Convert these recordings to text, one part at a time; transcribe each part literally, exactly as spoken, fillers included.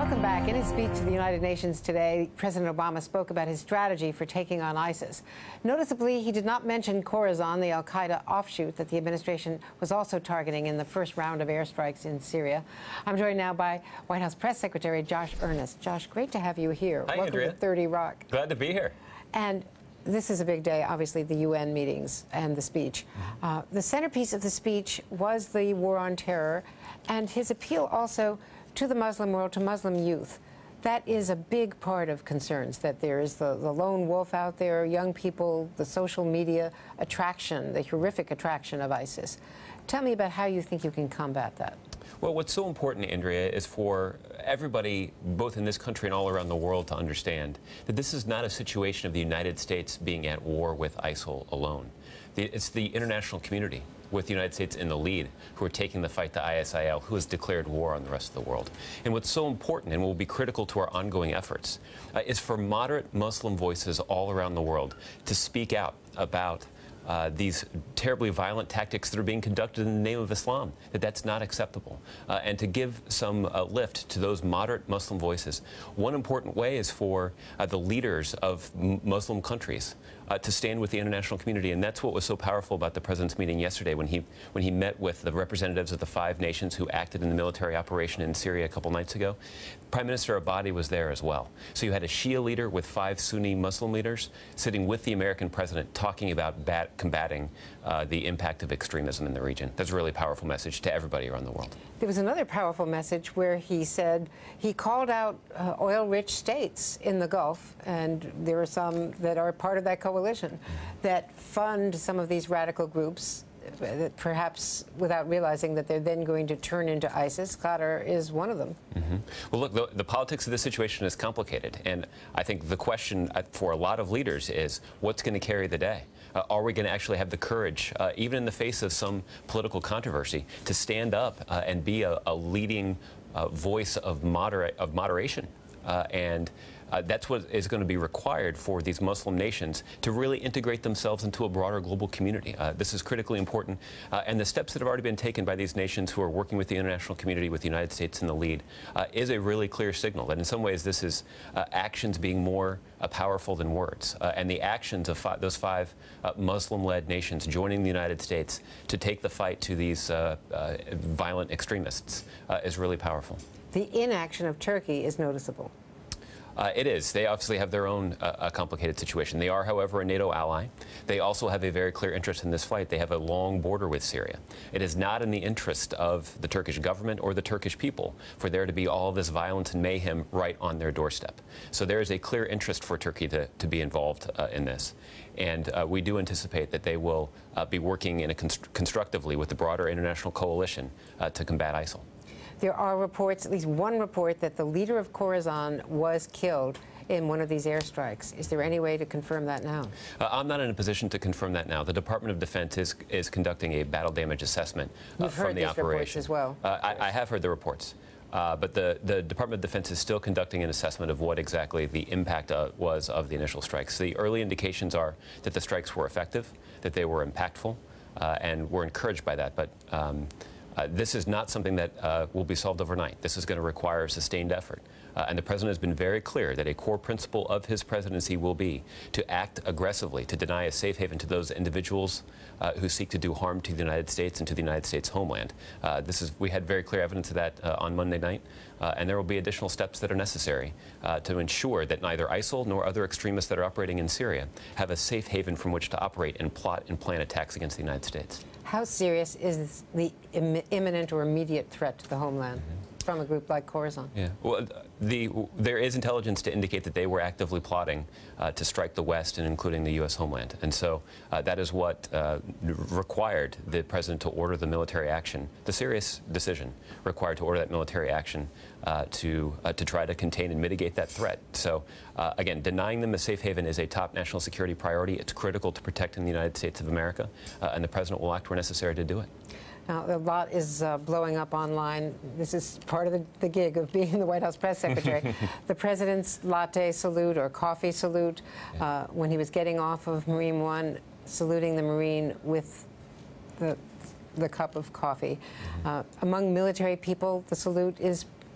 Welcome back. In his speech to the United Nations today, President Obama spoke about his strategy for taking on ISIS. Noticeably, he did not mention Khorasan, the al-Qaeda offshoot that the administration was also targeting in the first round of airstrikes in Syria. I'm joined now by White House Press Secretary Josh Earnest. Josh, great to have you here. Hi, Welcome Andrea. to thirty Rock. Glad to be here. And this is a big day, obviously, the U N meetings and the speech. Uh, the centerpiece of the speech was the war on terror and his appeal also to the Muslim world, to Muslim youth. That is a big part of concerns, that there is the, the lone wolf out there, young people, the social media attraction, the horrific attraction of ISIS. Tell me about how you think you can combat that. Well, what's so important, Andrea, is for everybody, both in this country and all around the world, to understand that this is not a situation of the United States being at war with ISIL alone. The, it's the international community, with the United States in the lead, who are taking the fight to I S I L, who has declared war on the rest of the world. And what's so important, and will be critical to our ongoing efforts, uh, is for moderate Muslim voices all around the world to speak out about Uh, these terribly violent tactics that are being conducted in the name of Islam, that that's not acceptable, uh, and to give some uh, lift to those moderate Muslim voices. One important way is for uh, the leaders of m Muslim countries uh, to stand with the international community, and that's what was so powerful about the President's meeting yesterday when he, when he met with the representatives of the five nations who acted in the military operation in Syria a couple nights ago. Prime Minister Abadi was there as well. So you had a Shia leader with five Sunni Muslim leaders sitting with the American president talking about bad combating uh, the impact of extremism in the region. That's a really powerful message to everybody around the world. There was another powerful message where he said, he called out uh, oil-rich states in the Gulf, and there are some that are part of that coalition that fund some of these radical groups, that perhaps without realizing that they're then going to turn into ISIS. Qatar is one of them. Mm-hmm. Well, look, the, the politics of this situation is complicated, and I think the question for a lot of leaders is, what's going to carry the day? Uh, are we going to actually have the courage, uh, even in the face of some political controversy, to stand up uh, and be a, a leading uh, voice of, moderate, of moderation? Uh, and Uh, that's what is going to be required for these Muslim nations to really integrate themselves into a broader global community. Uh, this is critically important, uh, and the steps that have already been taken by these nations who are working with the international community, with the United States in the lead, uh, is a really clear signal that in some ways this is uh, actions being more uh, powerful than words. Uh, and the actions of fi those five uh, Muslim-led nations joining the United States to take the fight to these uh, uh, violent extremists uh, is really powerful. The inaction of Turkey is noticeable. Uh, it is. They obviously have their own uh, complicated situation. They are, however, a NATO ally. They also have a very clear interest in this fight. They have a long border with Syria. It is not in the interest of the Turkish government or the Turkish people for there to be all of this violence and mayhem right on their doorstep. So there is a clear interest for Turkey to, to be involved uh, in this. And uh, we do anticipate that they will uh, be working in a const constructively with the broader international coalition uh, to combat ISIL. There are reports, at least one report, that the leader of Khorasan was killed in one of these airstrikes. Is there any way to confirm that now? Uh, I'm not in a position to confirm that now. The Department of Defense is, is conducting a battle damage assessment uh, from the operation. Reports as well. Uh, I, I have heard the reports. Uh, but the, the Department of Defense is still conducting an assessment of what exactly the impact uh, was of the initial strikes. The early indications are that the strikes were effective, that they were impactful, uh, and we're encouraged by that. But um, Uh, this is not something that uh, will be solved overnight. This is going to require a sustained effort. Uh, and the President has been very clear that a core principle of his presidency will be to act aggressively, to deny a safe haven to those individuals uh, who seek to do harm to the United States and to the United States homeland. Uh, this is, we had very clear evidence of that uh, on Monday night, uh, and there will be additional steps that are necessary uh, to ensure that neither ISIL nor other extremists that are operating in Syria have a safe haven from which to operate and plot and plan attacks against the United States. How serious is the im imminent or immediate threat to the homeland mm-hmm. from a group like Khorasan? Yeah. Well, the, there is intelligence to indicate that they were actively plotting uh, to strike the West, and including the U S homeland. And so uh, that is what uh, required the President to order the military action, the serious decision required to order that military action uh, to, uh, to try to contain and mitigate that threat. So, uh, again, denying them a safe haven is a top national security priority. It's critical to protecting the United States of America, uh, and the President will act where necessary to do it. Now, a lot is uh, blowing up online. This is part of the, the gig of being the White House press secretary. The President's latte salute or coffee salute uh, when he was getting off of Marine One, saluting the Marine with the, the cup of coffee. Uh, among military people, the salute is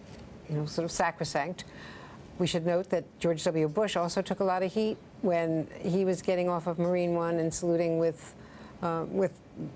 you know, sort of sacrosanct. We should note that George W. Bush also took a lot of heat when he was getting off of Marine One and saluting with, uh, with,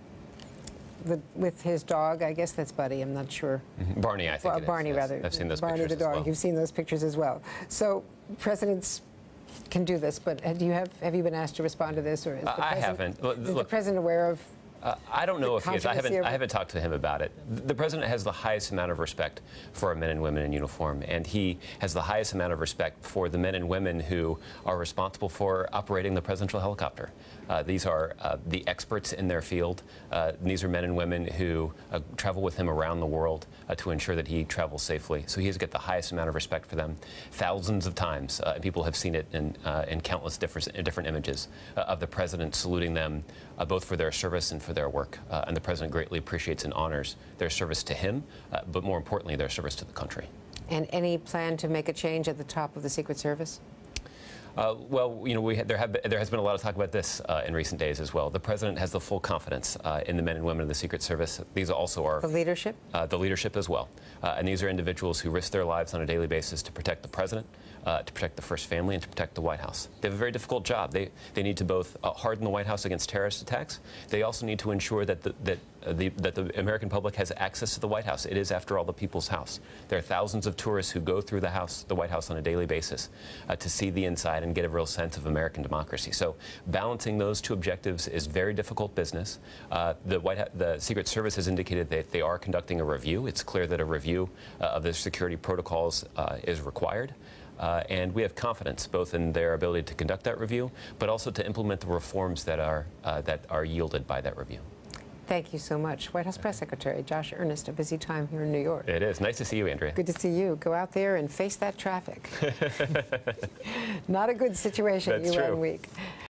the, with his dog. I guess that's Buddy. I'm not sure. Mm-hmm. Barney, I think. Well, it is, Barney, yes. rather. I've seen those Barney pictures the dog. as well. You've seen those pictures as well. So presidents can do this, but do you have have you been asked to respond to this, or is the Uh, I president, haven't. Look, is the look, president aware of? Uh, I don't know if he is. I haven't. controversy over- I haven't talked to him about it. The president has the highest amount of respect for our men and women in uniform, and he has the highest amount of respect for the men and women who are responsible for operating the presidential helicopter. Uh, these are uh, the experts in their field. Uh, these are men and women who uh, travel with him around the world uh, to ensure that he travels safely. So he has got the highest amount of respect for them. Thousands of times, uh, and people have seen it in, uh, in countless different, different images uh, of the president saluting them, uh, both for their service and for their work. Uh, and the president greatly appreciates and honors their service to him, uh, but more importantly, their service to the country. And any plan to make a change at the top of the Secret Service? Uh, well, you know, we ha there, have been, there has been a lot of talk about this uh, in recent days as well. The president has the full confidence uh, in the men and women of the Secret Service. These also are The leadership? Uh, the leadership as well. Uh, and these are individuals who risk their lives on a daily basis to protect the president, uh, to protect the First Family, and to protect the White House. They have a very difficult job. They, they need to both uh, harden the White House against terrorist attacks. They also need to ensure that the, that, uh, the, that the American public has access to the White House. It is, after all, the people's house. There are thousands of tourists who go through the house, the White House on a daily basis uh, to see the inside and get a real sense of American democracy. So balancing those two objectives is very difficult business. Uh, the, White House, the Secret Service has indicated that they are conducting a review. It's clear that a review uh, of the security protocols uh, is required. Uh, and we have confidence both in their ability to conduct that review, but also to implement the reforms that are, uh, that are yielded by that review. Thank you so much. White House Press Secretary Josh Earnest, a busy time here in New York. It is. Nice to see you, Andrea. Good to see you. Go out there and face that traffic. Not a good situation, That's U N true. week.